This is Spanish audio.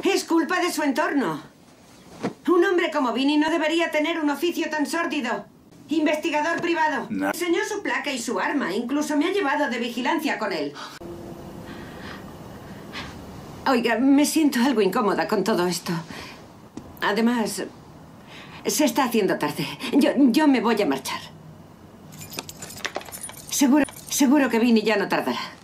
Es culpa de su entorno. Un hombre como Vinny no debería tener un oficio tan sórdido. Investigador privado. No. Enseñó su placa y su arma. Incluso me ha llevado de vigilancia con él. Oiga, me siento algo incómoda con todo esto. Además, se está haciendo tarde. Yo me voy a marchar. Seguro que Vinny ya no tardará.